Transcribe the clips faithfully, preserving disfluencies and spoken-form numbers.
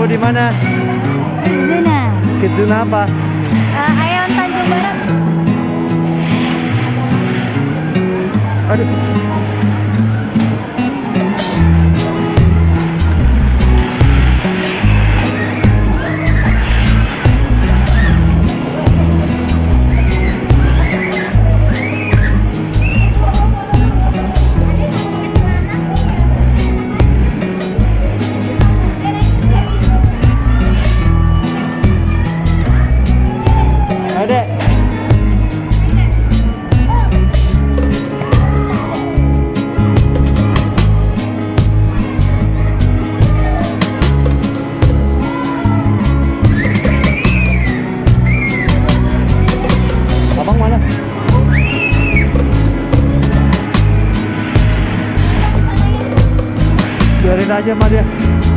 di mana? Kidzoona. Kidzoona apa? Uh, A E O N Tanjung Barat. Aduh. Biarin aja sama dia.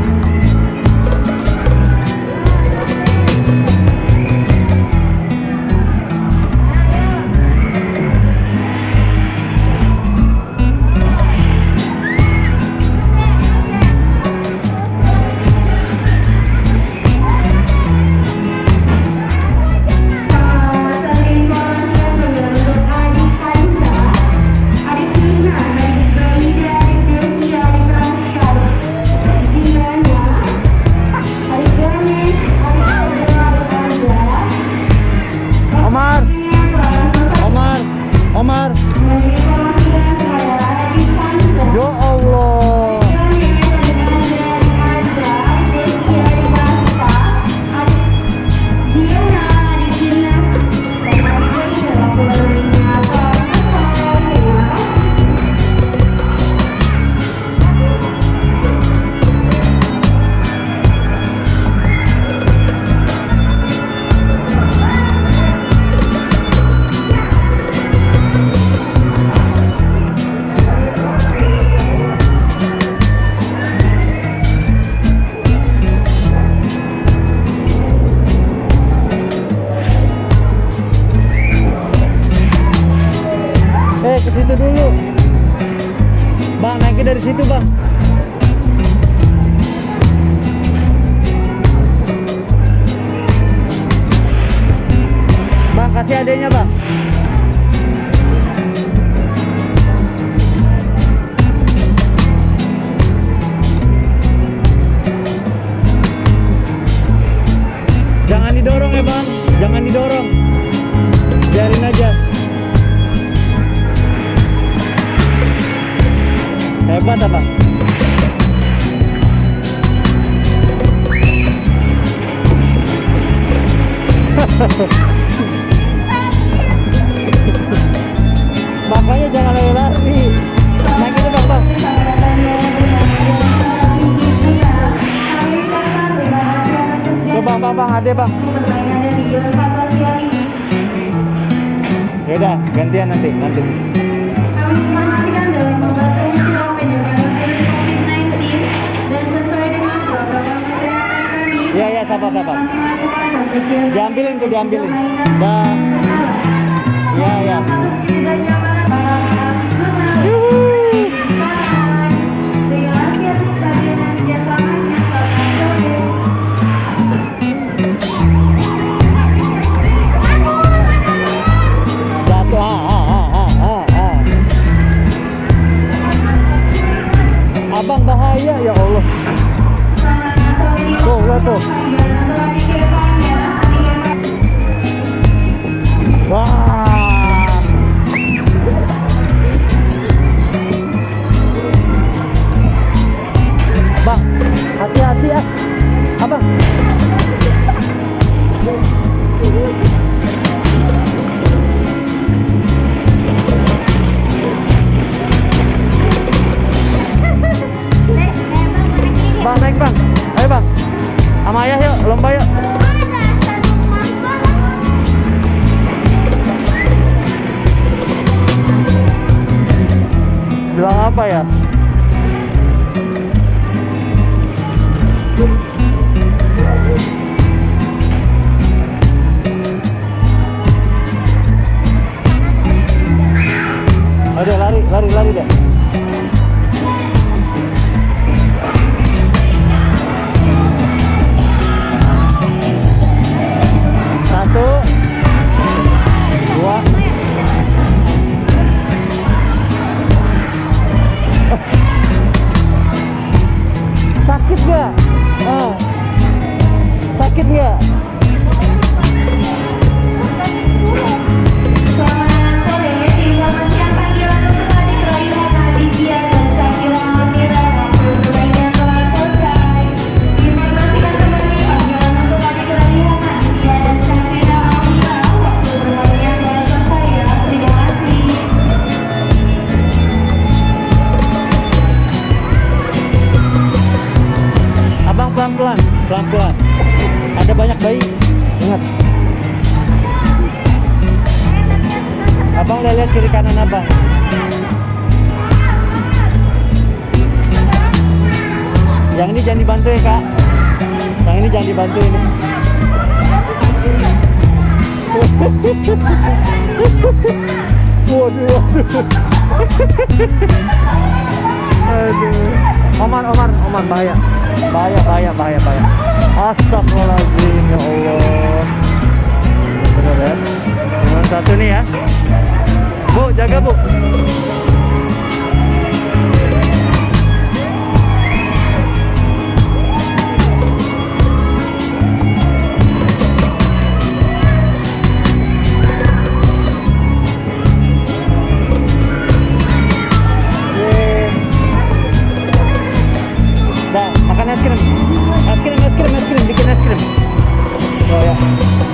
Omar, ya Allah. Eh, ke situ dulu. Bang, naiknya dari situ, Bang. Bang, kasih adanya, Bang. Jangan didorong ya, Bang. Jangan didorong. Biarin aja. Hebat apa? Makanya jangan lari-lari. Naik itu, Bang, Bang. Coba, Bang, Bang, ade, Bang. Yaudah, gantian nanti, nanti. Iya, iya, sabar, sabar. Diambilin tuh, diambilin. Dan, iya, iya. Jatuh, ah, ah, ah, ah, ah. Abang bahaya, ya Allah. Tuh, lihat tuh. Wah. Bang, hati-hati ya. Abang. Bang, naik, Bang. Ayo, Bang. Sama ayah yuk, lomba yuk. Bilang apa ya? Ayo lari, lari, lari deh. Sakit nggak? Ah. Sakit nggak? Selamat sore, informasikan panggilan untuk adik kelahiran Aditya dan Sakila Amira. Waktu bermainnya telah selesai. Informasikan kembali panggilan untuk adik kelahiran Aditya dan Sakila Amira. Waktu bermainnya telah selesai ya. Terima kasih. Abang pelan-pelan, pelan-pelan. Ada banyak bayi. Ingat. Abang udah lihat kiri kanan abang. Yang ini jangan dibantu ya kak. Yang ini jangan dibantu ini. Waduh, waduh. Aduh. Omar, Omar, Omar, bahaya. Bahaya, bahaya, bahaya, bahaya. Astagfirullahaladzim, ya Allah. Bener ya. Cuma satu nih ya. Bu, jaga bu. Dah, makan es krim. Es krim, es krim, es krim, bikin es krim. Oh ya.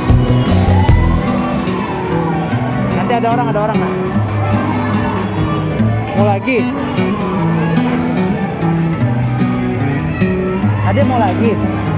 Nanti ada orang, ada orang, nah. Mau lagi? Ada mau lagi?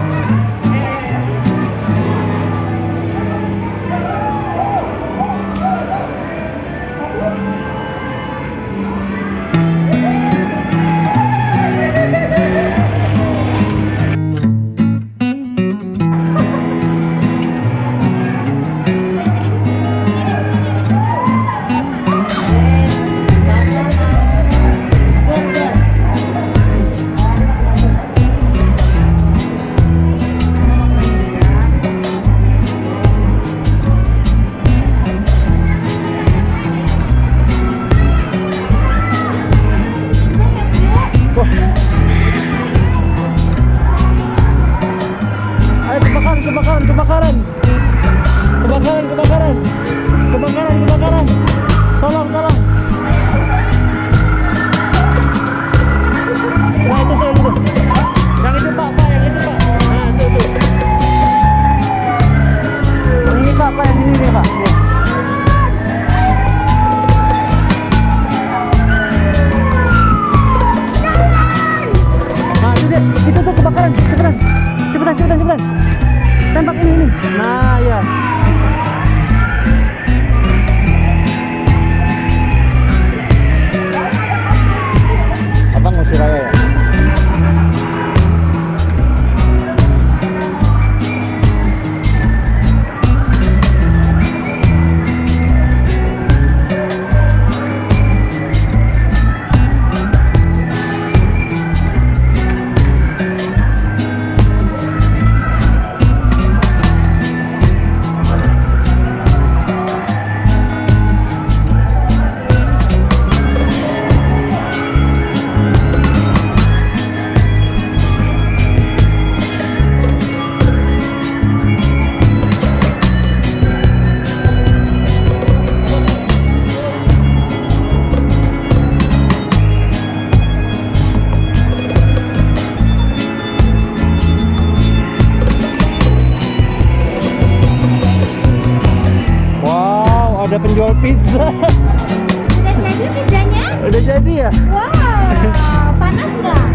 Kebakaran, kebakaran, kebakaran, kebakaran, kebakaran, kebakaran. Tolong, tolong. Nah itu tuh, itu. Yang itu pak, pak, yang itu pak. Nah itu tuh. Yang ini pak, pak, yang ini nih pak. Nah itu dia, itu tuh kebakaran, cepetan, cepetan, cepetan, cepetan. Tembak ini, ini. Nah ya. Abang ngusir raya ya. Ada penjual pizza. Udah jadi pizzanya? Udah jadi ya? Wow, panas nggak?